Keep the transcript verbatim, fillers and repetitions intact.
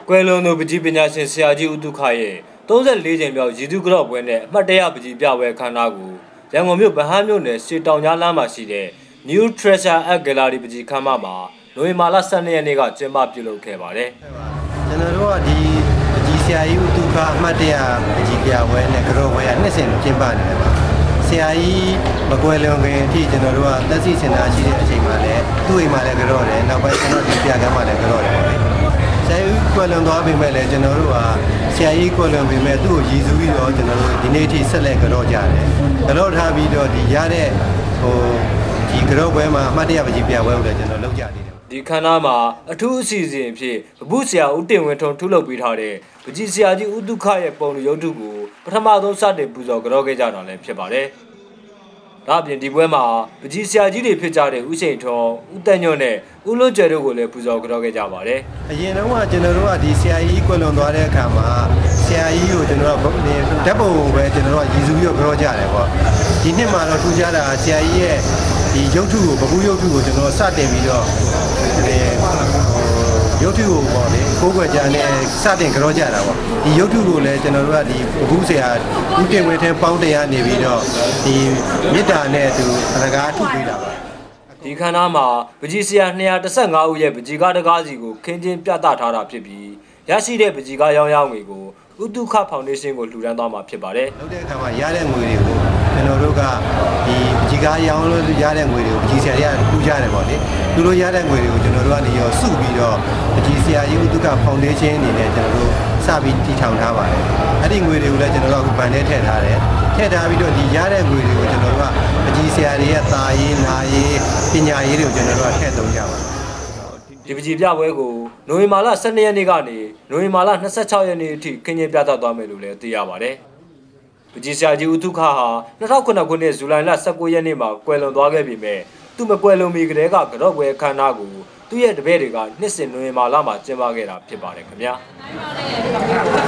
ကွယ်လွန်သူပကြီးပညာရှင်ဆရာကြီးဦးဒုက္ခရဲ့သုံးဆယ့်လေးကြိမ်မြောက်ရည်သူကြော့ပွဲနဲ့အမှတ်တရပကြီးပြပွဲခမ်းနားကိုရန်ကုန်မြို့ဗဟန်းမြို့နယ်ရှေတောင်ကြားလမ်းမှာရှိတဲ့ New Treasure Art Gallery ပကြီးခမ်းမမှာနိုဝင်ဘာလဆယ်နှစ်ရက်နေ့ကကျင်းပပြုလုပ်ခဲ့ပါတယ်။ကျွန်တော်တို့ကဒီပကြီးဆရာကြီးဦးဒုက္ခအမှတ်တရပကြီးပြပွဲနဲ့ကြော့ပွဲကနှစ်စဉ်ကျင်းပနေတယ်ပါ။ဆရာကြီးမကွယ်လွန်ခင်အထိကျွန်တော်တို့ကသက်ရှိစင်တာရှိတဲ့အချိန်မှာလည်းသူ့အိမ်မှာလည်းကြော့တယ်နောက်ပိုင်းကျွန်တော်ဒီပြခမ်းမှာလည်းကြော့တယ်ပေါ့လေ။ဆရာကြီးကွယ်လွန်သွားပြီမဲ့လည်းကျွန်တော်တို့ကဆရာကြီးကွယ်လွန်ပြီမဲ့သူ့ကိုရည်စူးပြီးတော့ကျွန်တော်တို့ဒီနေ့အထိဆက်လက်ကြော့ကြတယ်။ကြော့ထားပြီးတော့ဒီရတဲ့ဟိုဒီကြော့ပွဲမှာအမှတ်တရပကြီးပြပွဲကိုလည်းကျွန်တော်လုပ်ကြသေးတယ်ဒီခမ်းနားမှာအထူးအစီအစဉ်အဖြစ်ဗပုဆရာဦးတင်ဝင်းထွန်းထုတ်လုပ်ပေးထားတဲ့ပကြီးဆရာကြီးဦးဒုက္ခရဲ့ပုံလူရုပ်ထုကိုပထမဆုံးစတင်ပူဇော်ကြော့ခဲ့ကြတာလည်းဖြစ်ပါတယ်။ဒါအပြင်ဒီပွဲမှာပကြီးဆရာကြီးတွေဖြစ်ကြတဲ့ဦးရှိန်ထွန်းဦးတန်ညွန့်နဲ့ဦးလွတ်ကျယ်တို့ကိုလည်းပူဇော်ကြော့ခဲ့ကြပါတယ်။အရင်တော့ကကျွန်တော်တို့ကဒီဆရာကြီးကွယ်လွန်သွားတဲ့အခါမှာဆရာကြီးကိုကျွန်တော်တို့ဓာတ်ပုံကိုပဲကျွန်တော်တို့ကရည်စူးပြီးတော့ကြော့ကြတယ်ပေါ့။ဒီနှစ်မှာတော့ထူးခြားတာဆရာကြီးရဲ့ဒီရုပ်ထုကိုဗပုရုပ်ထုကိုကျွန်တော်စတင်ပြီးတော့ဒီရုပ်ထုကိုပေါ့လေကိုးကွယ်ကြတဲ့စတင်ကြော့ကြတာပေါ့ဒီရုပ်ထုကိုလည်းကျွန်တော်တို့ကဒီဗပုဆရာဦးတင်ဝင်းထဲပေါင်းတရားနေပြီးတော့ဒီမေတ္တာနဲ့သူအလကားထုတ်ပေးတာပါဒီခမ်းနားမှာပကြီးဆရာနှစ်ရာတစ်ဆယ့်ငါးဦးရဲ့ပကြီးကားတကားစီကိုခင်းကျင်းပြသထားတာဖြစ်ပြီးရရှိတဲ့ပကြီးကားရောင်းရငွေကိုဦးဒုက္ခဖောင်ဒေးရှင်းကိုလှူဒါန်းသွားမှာဖြစ်ပါတယ်။လုပ်တဲ့အခါမှာရတဲ့ငွေတွေကိုကျွန်တော်တို့ကဒီပကြီးကားရောင်းလို့ရတဲ့ငွေတွေကိုပကြီးဆရာတွေကထူးကြတယ်ပေါ့လေ။သူတို့ရတဲ့ငွေတွေကိုကျွန်တော်တို့ကနေရောစုပြီးတော့ပကြီးဆရာကြီးဦးဒုက္ခဖောင်ဒေးရှင်းအနေနဲ့ကျွန်တော်တို့စပြီးတည်ထောင်ထားပါတယ်။အဲ့ဒီငွေတွေကိုလည်းကျွန်တော်တို့အခုဗန်ထဲထည့်ထားတယ်။ထည့်ထားပြီးတော့ဒီရတဲ့ငွေတွေကိုကျွန်တော်တို့ကပကြီးဆရာတွေရဲ့သာရေးနာရေးပညာရေးတွေကိုကျွန်တော်တို့ကထည့်သုံးကြပါတယ်ဒီပကြီးပြပွဲကိုနိုဝင်ဘာလဆယ်နှစ်ရက်နေ့ကနေနိုဝင်ဘာလနှစ်ဆယ့်ခြောက်ရက်နေ့အထိခင်းကျင်းပြသသွားမယ်လို့လည်းသိရပါတယ်။ပကြီးဆရာကြီးဦးဒုက္ခဟာ၂၀၀၉ခုနှစ်ဇူလိုင်လ၁၉ရက်နေ့မှာကွယ်လွန်သွားခဲ့ပေမဲ့သူမကွယ်လွန်မီကတည်းကကြော့ပွဲအခမ်းအနားကိုသူ့ရဲ့တပည့်တွေကနှစ်စဉ်နိုဝင်ဘာလမှာကျင်းပခဲ့တာဖြစ်ပါတယ်ခင်ဗျာ။